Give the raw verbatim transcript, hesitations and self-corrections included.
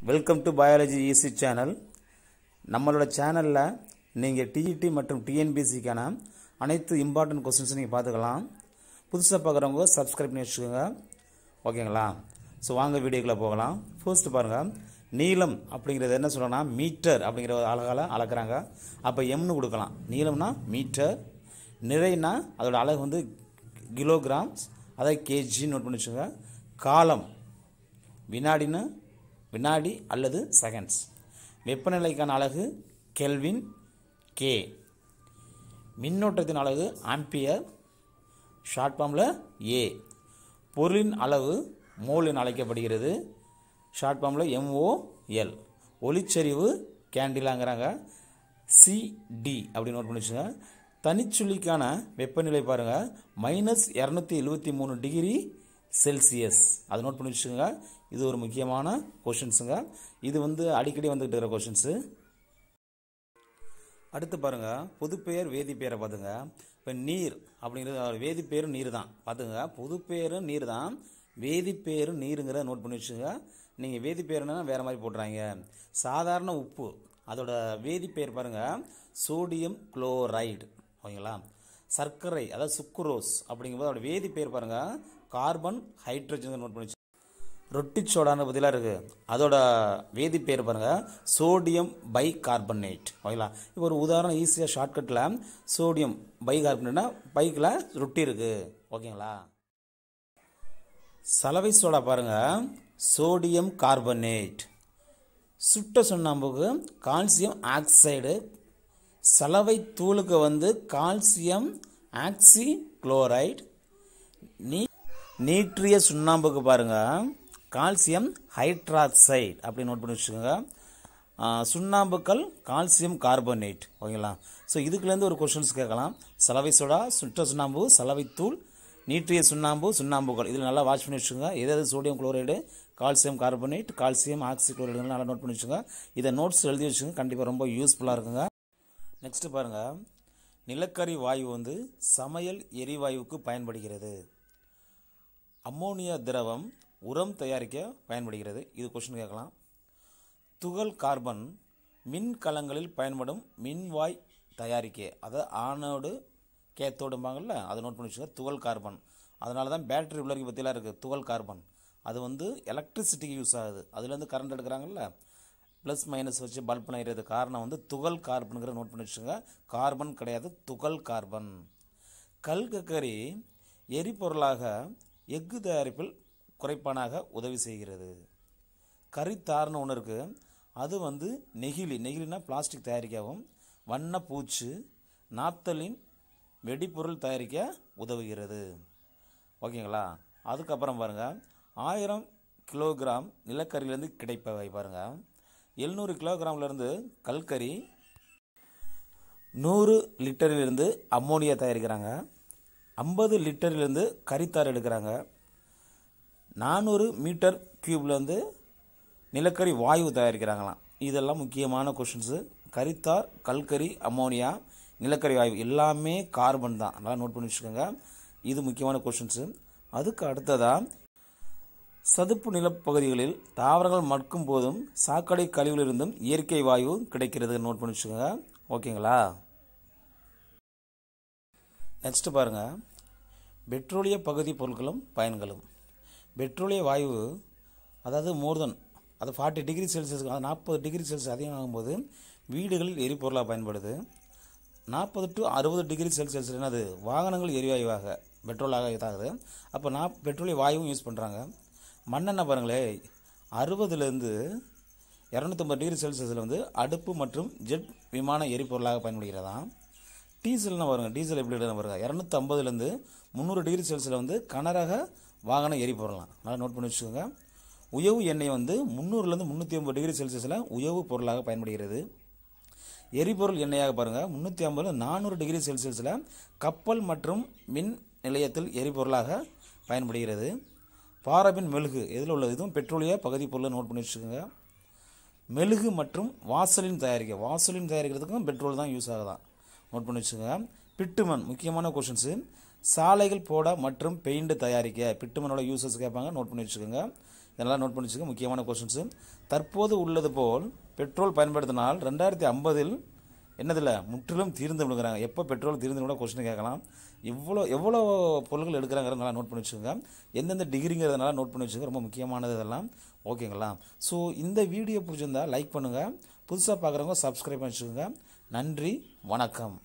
Welcome to biology easy channel. நம்மளோட சேனலில் நீங்கள் டிஇடி மற்றும் டிஎன்பிசிக்கான அனைத்து இம்பார்ட்டன்ட் கொஸ்டின்ஸ் நீங்கள் பார்த்துக்கலாம். புதுசாக பார்க்குறவங்க சப்ஸ்கிரைப் பண்ணி வச்சுக்கோங்க, ஓகேங்களா? ஸோ வாங்க வீடியோக்குள்ளே போகலாம். ஃபர்ஸ்ட் பாருங்கள், நீளம் அப்படிங்கிறது என்ன சொல்கிறோன்னா மீட்டர் அப்படிங்கிற ஒரு அழகால் அளக்குறாங்க. அப்போ எம்னு கொடுக்கலாம். நீளம்னா மீட்டர், நிறைனா அதோட அழகு வந்து கிலோகிராம்ஸ், அதை கேஜின்னு நோட் பண்ணி வச்சுக்கோங்க. காலம் வினாடின்னு வினாடி அல்லது செகண்ட்ஸ். வெப்பநிலைக்கான அலகு கெல்வின் கே. மின்னோட்டத்தின் அலகு ஆம்பியர், ஷார்ட் ஃபார்மில் ஏ. பொருளின் அளவு மோல் என அழைக்கப்படுகிறது, ஷார்ட் ஃபார்மில் எம்ஓஎல். ஒளிச்செறிவு கேண்டிலாங்கிறாங்க, சிடி அப்படின்னு நோட் பண்ணி வச்சுங்க. தனிச்சுள்ளிக்கான வெப்பநிலை பாருங்கள், மைனஸ் இரநூத்தி எழுபத்தி மூணு டிகிரி செல்சியஸ். அதை நோட் பண்ணி வச்சுக்கோங்க. இது ஒரு முக்கியமான கொஷின்ஸுங்க. இது வந்து அடிக்கடி வந்துகிட்டு இருக்கிற கொஷின்ஸு. அடுத்து பாருங்கள், பொதுப்பெயர் வேதிப்பெயரை பார்த்துங்க. இப்போ நீர் அப்படிங்கிறது வேதிப்பெயரும் நீர் தான் பார்த்துங்க. பொதுப்பெயரும் நீர் தான், வேதிப்பெயரும் நீருங்கிறத நோட் பண்ணி வச்சுங்க. நீங்கள் வேதிப்பெயர்னா வேறு மாதிரி போட்டுறாங்க. சாதாரண உப்பு அதோட வேதிப்பெயர் பாருங்கள் சோடியம் குளோரைடு, ஓகேங்களா? சர்க்கரை அதாவது சுக்குரோஸ் அப்படிங்கும்போது அதோட வேதிப்பெயர் பாருங்கள் கார்பன் ஹைட்ரஜன் நோட் பண்ணி. ரொட்டி சோடான பதிலாக இருக்குது, அதோட வேதிப்பெயர் பாருங்கள் சோடியம் பை கார்பனேட், ஓகேங்களா? இப்போ ஒரு உதாரணம் ஈஸியாக ஷார்ட்கட்டில் சோடியம் பை கார்பனேட்னா பைக்கில் ரொட்டி இருக்குது, ஓகேங்களா? சலவை சோடா பாருங்கள் சோடியம் கார்பனேட். சுட்ட சுண்ணாம்புக்கு கால்சியம் ஆக்சைடு. சலவை தூளுக்கு வந்து கால்சியம் ஆக்சி குளோரைடு. நீ நீற்றிய சுண்ணாம்புக்கு பாருங்கள் கால்சியம் ஹைட்ராக்சைடு அப்படின்னு நோட் பண்ணி வச்சுக்கோங்க. சுண்ணாம்புக்கள் கால்சியம் கார்பனேட், ஓகேங்களா? ஸோ இதுக்குலேருந்து ஒரு கொஷின்ஸ் கேட்கலாம். சலவை சோடா, சுட்ட சுண்ணாம்பு, சலவை தூள், நீற்றிய சுண்ணாம்பு, சுண்ணாம்புகள். இதில் நல்லா வாட்ச் பண்ணி வச்சுக்கோங்க. எதாவது sodium chloride, calcium carbonate, calcium oxy chloride நல்லா நோட் பண்ணி வச்சுக்கோங்க. இதை நோட்ஸ் எழுதி வச்சுக்கோங்க, கண்டிப்பாக ரொம்ப யூஸ்ஃபுல்லாக இருக்குங்க. நெக்ஸ்ட் பாருங்கள், நிலக்கரி வாயு வந்து சமையல் எரிவாயுவுக்கு பயன்படுகிறது. அம்மோனியா திரவம் உரம் தயாரிக்க பயன்படுகிறது. இது கொஸ்டின் கேட்கலாம். துகள் கார்பன் மின்கலங்களில் பயன்படும் மின்வாய் தயாரிக்க, அதாவது ஆனோடு கேத்தோடும்பாங்கள்ல, அதை நோட் பண்ணி வச்சுக்கோங்க. துகள் கார்பன், அதனால தான் பேட்டரி உள்ளருக்கு பற்றிலாம் இருக்குது துகள் கார்பன். அது வந்து எலக்ட்ரிசிட்டிக்கு யூஸ் ஆகுது, அதுலேருந்து கரண்ட் எடுக்கிறாங்கல்ல, ப்ளஸ் மைனஸ் வச்சு பல்ப் எறியறது காரணம் வந்து துகள் கார்பனுங்கிற நோட் பண்ணி வச்சுக்கோங்க. கார்பன் கிடையாது, துகள் கார்பன். கல்கக்கரி எரிபொருளாக எஃகு தயாரிப்பில் குறைப்பானாக உதவி செய்கிறது. கரித்தார்னு ஒன்று இருக்குது, அது வந்து நெகிழி, நெகிழினா பிளாஸ்டிக் தயாரிக்கவும், வண்ணப்பூச்சு, நாப்தலின் வெடிப்பொருள் தயாரிக்க உதவுகிறது, ஓகேங்களா? அதுக்கப்புறம் பாருங்கள், ஆயிரம் கிலோகிராம் நிலக்கரியிலேருந்து கிடைப்பவை பாருங்கள். எழுநூறு கிலோகிராம்லேருந்து கல்கரி, நூறு லிட்டரிலிருந்து அம்மோனியா தயாரிக்கிறாங்க, ஐம்பது லிட்டரிலிருந்து கரித்தார் எடுக்கிறாங்க, நானூறு மீட்டர் கியூப்லேருந்து நிலக்கரி வாயு தயாரிக்கிறாங்களாம். இதெல்லாம் முக்கியமான கொஷின்ஸு. கரித்தார், கல்கரி, அம்மோனியா, நிலக்கரி வாயு எல்லாமே கார்பன் தான், நல்லா நோட் பண்ணி வச்சுக்கோங்க. இது முக்கியமான கொஷின்ஸு. அதுக்கு அடுத்ததாக சதுப்பு நிலப்பகுதிகளில் தாவரங்கள் மட்கும் போதும் சாக்கடை கழிவுகளிலிருந்தும் இயற்கை வாயு கிடைக்கிறது, நோட் பண்ணி வச்சுக்கோங்க, ஓகேங்களா? நெக்ஸ்ட் பாருங்கள், பெட்ரோலிய பகுதி பொருட்களும் பயன்களும். பெட்ரோலிய வாயு அதாவது மோர் தென் அது ஃபார்ட்டி டிகிரி செல்சியஸ், அது நாற்பது டிகிரி செல்சியஸ் அதிகமாகும்போது வீடுகளில் எரிபொருளாக பயன்படுது. நாற்பது டு அறுபது டிகிரி செல்சியஸ் என்னது வாகனங்கள் எரிவாயுவாக பெட்ரோலாக இதாகுது. அப்போ நான் பெட்ரோலிய வாயுவும் யூஸ் பண்ணுறாங்க. மண்ணெண்ணெய் பாருங்களேன், அறுபதுலேருந்து இரநூத்தம்பது டிகிரி செல்சியஸில் வந்து அடுப்பு மற்றும் ஜெட் விமான எரிபொருளாக பயன்படுகிறதாம். டீசல்னு பாருங்கள், டீசல் எப்படி எடுத்து பாருங்கள், இரநூத்தி ஐம்பதுலேருந்து முந்நூறு டிகிரி செல்சியஸில் வந்து கனரக வாகன எரிபொருளாம், நல்லா நோட் பண்ணி வச்சுக்கோங்க. உயவு எண்ணெய் வந்து முந்நூறுலேருந்து முந்நூற்றி ஐம்பது டிகிரி செல்சியஸில் உயவு பொருளாக பயன்படுகிறது. எரிபொருள் எண்ணெயாக பாருங்கள், முந்நூற்றி ஐம்பது நானூறு டிகிரி செல்சியஸில் கப்பல் மற்றும் மின் நிலையத்தில் எரிபொருளாக பயன்படுகிறது. பாரபின் மெழுகு எதில் உள்ளது, இதுவும் பெட்ரோலிய பகுதி பொருளை நோட் பண்ணி வச்சுக்கோங்க. மெழுகு மற்றும் வாசலின் தயாரிக்க, வாசலின் தயாரிக்கிறதுக்கும் பெட்ரோல் தான் யூஸ் ஆகுதான், நோட் பண்ணி வச்சுக்கோங்க. பிட்டுமன் முக்கியமான கொஷின்ஸு. சாலைகள் போட மற்றும் பெயிண்ட் தயாரிக்க பிட்டுமனோட யூசஸ் கேட்பாங்க, நோட் பண்ணி வச்சுக்கோங்க. இதெல்லாம் நோட் பண்ணி வச்சுக்க. முக்கியமான கொஸ்டின்ஸு. தற்போது உள்ளது போல் பெட்ரோல் பயன்படுத்தினால் ரெண்டாயிரத்தி ஐம்பதில் என்னதில்ல முற்றிலும் தீர்ந்து விடுங்கிறாங்க. எப்போ பெட்ரோல் தீர்ந்து கூட கொஸ்டின் கேட்கலாம். இவ்வளோ எவ்வளோ பொருட்கள் எடுக்கிறாங்கிறது நல்லா நோட் பண்ணி வச்சுக்கோங்க. எந்தெந்த டிகிரிங்கிறதுனால நோட் பண்ணி வச்சுக்கோங்க. ரொம்ப முக்கியமானது இதெல்லாம். ஓகேங்களா? ஸோ இந்த வீடியோ பிடிச்சிருந்தா லைக் பண்ணுங்கள். புதுசாக பார்க்குறவங்க சப்ஸ்கிரைப் பண்ணி வச்சுக்கோங்க. நன்றி, வணக்கம்.